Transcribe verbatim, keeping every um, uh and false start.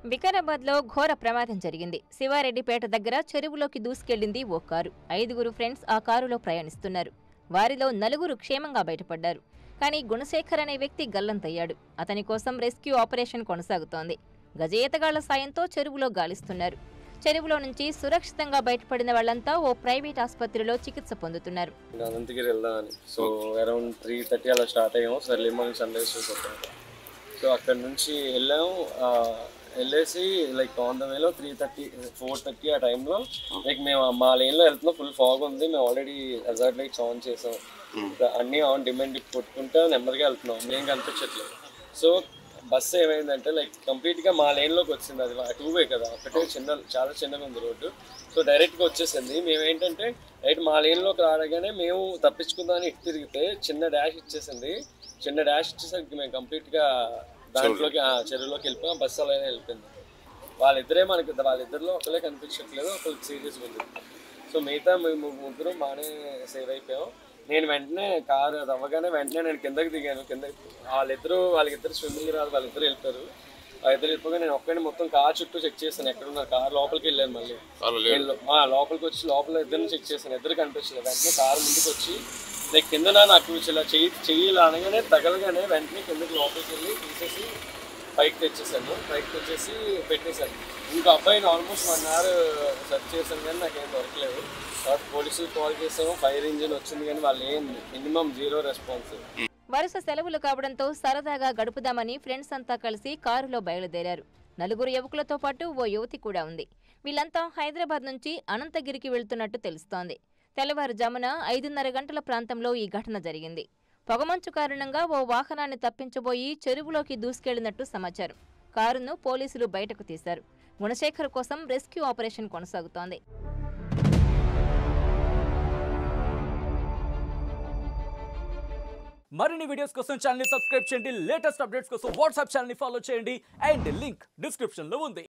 వికారాబాద్ లో ఘోర ప్రమాదం జరిగింది. శివారెడ్డిపేట దగ్గర చెరువులోకి దూసుకెళ్లింది ఓ కారు. ఐదుగురు ఫ్రెండ్స్ ఆ కారులో ప్రయాణిస్తున్నారు. వారిలో నలుగురు క్షేమంగా బయటపడ్డారు. కానీ గుణశేఖర్ అనే వ్యక్తి గల్లంతయ్యాడు. అతని కోసం రెస్క్యూ ఆపరేషన్ కొనసాగుతోంది. గజేతగాళ్ల సాయంతో చెరువులో గాలిస్తున్నారు. చెరువులో నుంచి సురక్షితంగా బయటపడిన వాళ్లంతా ఓ ప్రైవేట్ ఆసుపత్రిలో చికిత్స పొందుతున్నారు. అనంతగిరి వెళ్దామని సో అరౌండ్ త్రీ థర్టీ అలా స్టార్ట్ అయ్యాము. సార్ లేమని సన్ రైజ్ చూసాం. సో అక్కడ నుంచి వెళ్ళాము. వెళ్ళేసి లైక్ ఆన్ ద వేలో త్రీ థర్టీ ఫోర్ థర్టీ ఆ టైంలో లైక్ మేము మా లేన్లో వెళ్తున్నాం. ఫుల్ ఫాగ్ ఉంది. మేము ఆల్రెడీ హజార్డ్ లైట్స్ ఆన్ చేసాం. అన్నీ ఆన్ డిమాండ్ కొట్టుకుంటా నెమ్మదిగా వెళ్తున్నాం. ఏం కనిపించట్లేదు. సో బస్సు ఏమైందంటే లైక్ కంప్లీట్గా మా లేన్లోకి వచ్చింది. అది టూ వే కదా, ఒకటే చిన్న చాలా చిన్నగా ఉంది రోడ్డు. సో డైరెక్ట్గా వచ్చేసింది. మేము ఏంటంటే రైట్ మా లేన్లోకి రాగానే మేము తప్పించుకుందామని ఇటు తిరిగితే చిన్న డాష్ ఇచ్చేసింది. చిన్న డాష్ ఇచ్చేసరికి మేము కంప్లీట్గా దాంట్లోకి చెరువులోకి వెళ్ళిపోయాం. బస్సు అలానే వెళ్ళిపోయింది. వాళ్ళిద్దరే మనకి వాళ్ళిద్దరిలో ఒకళ్ళే కనిపించట్లేదు, ఒకరికి సీరియస్గా ఉంది. సో మిగతా మేము ముగ్గురు బాగానే సేవ్ అయిపోయాం. నేను వెంటనే కారు అవ్వగానే వెంటనే నేను కిందకి దిగాను. కింద వాళ్ళిద్దరూ వాళ్ళిద్దరు స్విమ్మింగ్ రాదు, వాళ్ళిద్దరు వెళ్ళిపోయారు. వాళ్ళిద్దరు వెళ్ళిపోగా నేను ఒక్కడిని మొత్తం కార్ చుట్టూ చెక్ చేశాను. ఎక్కడున్నా కారు లోపలికి వెళ్ళాను. మళ్ళీ లోపలికి వచ్చి లోపల ఇద్దరిని చెక్ చేశాను. ఇద్దరు కనిపించలేదు. వెంటనే కారు ముందుకు వచ్చి లైక్ కింద నాకు ఇలా చెయ్యి చెయ్యి అనగానే తగలగానే వెంటనే కిందకి లోపలికి వెళ్ళి తీసేసి పైకి తెచ్చేసాను. పైకి తెచ్చేసి పెట్టేశాను. ఇంకో అబ్బాయిని ఆల్మోస్ట్ వన్ అవర్ సెర్చ్ చేశాను కానీ నాకేం దొరకలేదు. తర్వాత పోలీసులు కాల్ చేసాము. ఫైర్ ఇంజిన్ వచ్చింది కానీ వాళ్ళు ఏం మినిమం జీరో రెస్పాన్స్. వరుస సెలవులు కావడంతో సరదాగా గడుపుదామని ఫ్రెండ్స్ అంతా కలిసి కారులో బయలుదేరారు. నలుగురు యువకులతో పాటు ఓ యువతి కూడా ఉంది. వీళ్ళంతా హైదరాబాద్ నుంచి అనంతగిరికి వెళ్తున్నట్టు తెలుస్తోంది. తెల్లవారుజామున ఐదున్నర గంటల ప్రాంతంలో ఈ ఘటన జరిగింది. పొగమంచు కారణంగా ఓ వాహనాన్ని తప్పించబోయి చెరువులోకి దూసుకెళ్లినట్టు సమాచారం. కారును పోలీసులు బయటకు తీశారు. గుణశేఖర్ కోసం రెస్క్యూ ఆపరేషన్ కొనసాగుతోంది. మరిన్ని వీడియోస్ కోసం ఛానల్ ని సబ్స్క్రైబ్ చేయండి. లేటెస్ట్ అప్డేట్స్ కోసం వాట్సాప్ ఛానల్ ని ఫాలో చేయండి. అండ్ లింక్ డిస్క్రిప్షన్ లో ఉంది.